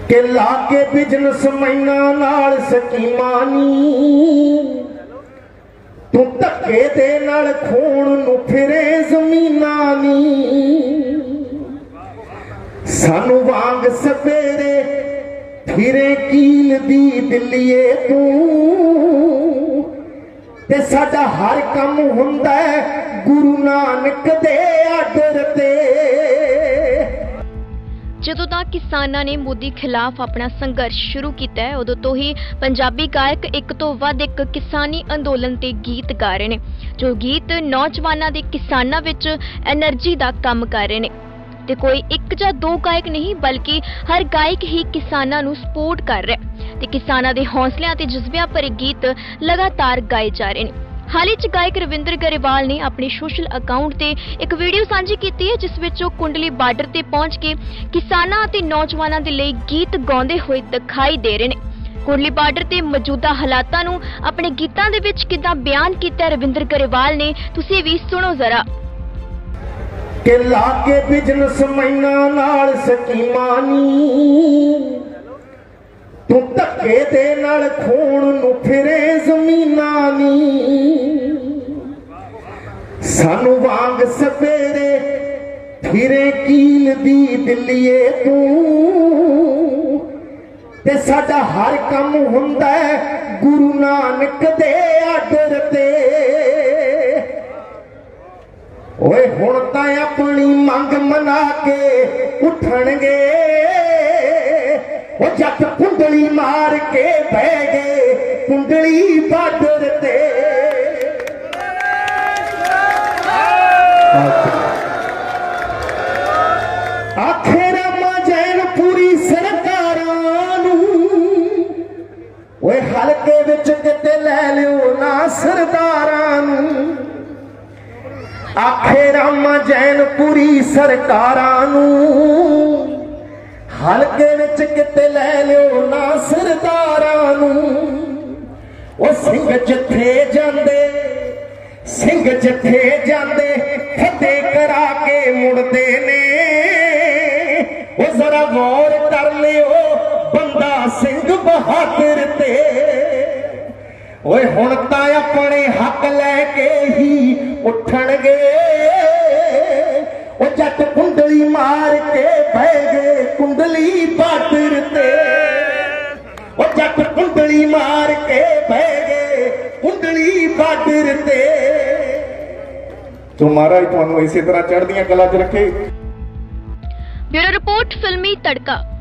के लाके बिजनेस मैना नाल स्कीमां नी तू धक्के दे नाल खून नू फिरे जमीनां नी सानू वांग सवेरे फिरे कील दी दिलिए तू ते साडा हर काम हुंदा है गुरु नानक दे आदर ते। ਜਦੋਂ तक किसानां ने मोदी खिलाफ अपना संघर्ष शुरू किया है उदों तो ही पंजाबी गायक एक तो वध एक किसानी अंदोलन ते गीत गा रहे ने, जो गीत नौजवानों के किसानां विच एनर्जी का काम कर रहे ने। ते कोई एक या दो गायक नहीं बल्कि हर गायक ही किसानां नूं सपोर्ट कर रहा है ते किसानां दे हौसलियां ते जज्बियां भरे गीत लगातार गाए जा रहे हैं। हाल ही गायक रविंद्र गरेवाल ने अपने सोशल अकाउंट ते एक वीडियो साझी की है जिस विच वो कुंडली बार्डर ते पहुंच के किसानां ते नौजवानों के लिए गीत गाउंदे हुए दिखाई दे रहे हैं। कुंडली बार्डर ते मौजूदा हालातां नूं अपने गीतां दे विच किदां बयान कीता रविंद्र गरेवाल ने, तुसीं भी सुनो जरा। के लाके बिजनेस मैना नाल स्कीमां नी तू धक्के दे नाल खून नू फिरे जमीनां नी सानू वांग सवेरे फिरे कील दी दिलिए तू ते साडा हर काम हुंदा है गुरु नानक दे आदर ते। ओए हुण तां अपनी मंग मना के उठणगे वो जट कुंडली मार के बह गए कुंडली बार्डर ते। आखे रामा जैनपुरी सरकारां नूं ओए हलके विच किते लै लियो ना सरदारां नूं। आखे रामा जैनपुरी सरकारां नूं हलके विच किते लै लियो ना सरदारां नूं। ओ सिंह जिथे जांदे फतेह करा के मुड़दे ने। ओ जरा गौर कर लियो बंदा सिंह बहादुर ते। ओए हुण तां अपने हक लैके ही उठणगे ओ जट कुंडली मार के बह गए कुंडली बार्डर ते। ओ जट कुंडली मार के बह गए कुंडली बार्डर ते। तो महाराज तुहानू इसी तरह चढ़दियां कला च रखे। ब्यूरो रिपोर्ट फिल्मी तड़का।